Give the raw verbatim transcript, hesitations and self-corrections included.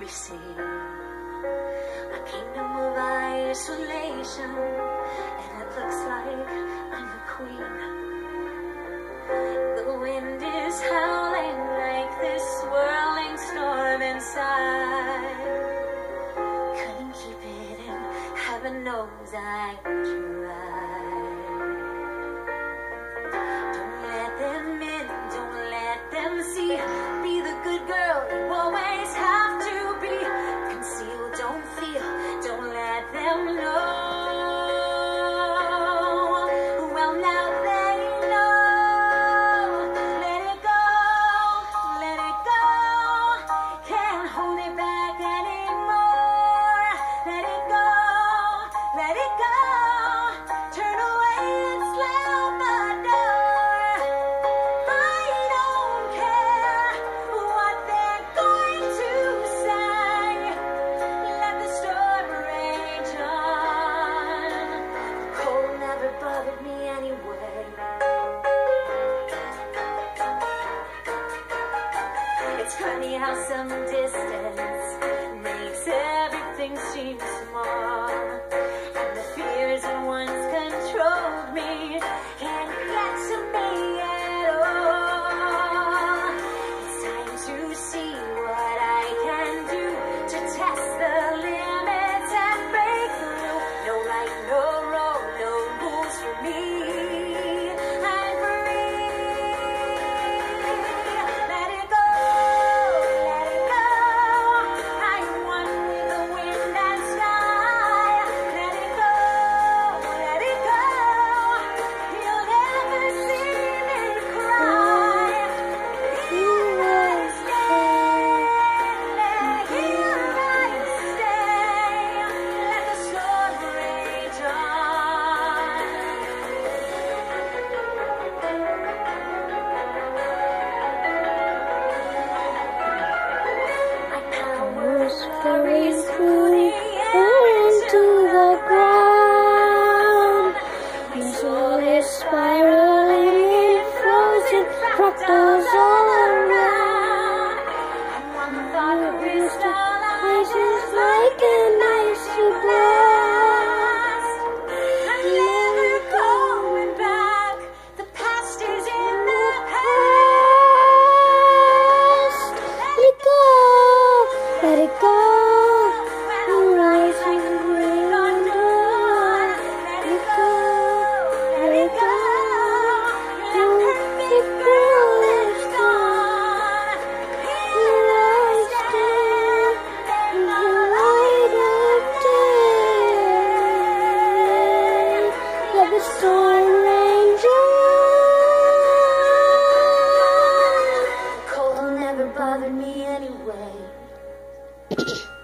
see a kingdom of isolation, and it looks like I'm the queen. The wind is howling like this swirling storm inside. Couldn't keep it in, heaven knows I tried. Don't let them in, don't let them see. Be the good girl you always have to be. Conceal, don't feel, don't let them know. Well, now they know. Let it go, let it go. Can't hold it back anymore. Let it go, let it go. Turn away and slam the door. I don't care what they're going to say. Let the storm rage on. The cold never bothered me anyway. It's funny how some distance makes everything seem small, and the fears that once controlled me can't get to me at all. It's time to see what I can do to test the limits and break through. No right, no wrong, no rules for me. I'm free. Let it go, let it go. I'm one with the wind and sky. Let it go, let it go. You'll never see me cry. Here I stand, here I stay. Let the storm rage on. My powers carry through into the ground. My soul is spiraling in frozen fractals all around. And one thought crystallizes like an icy blast. I'm never going back. The past is in the past. Let it go, let it go. The rising wind on dawn. Let it go, let it go. The perfect girl is gone. Here I stand in the light of day. Let the storm rage on. The cold never bothered me anyway.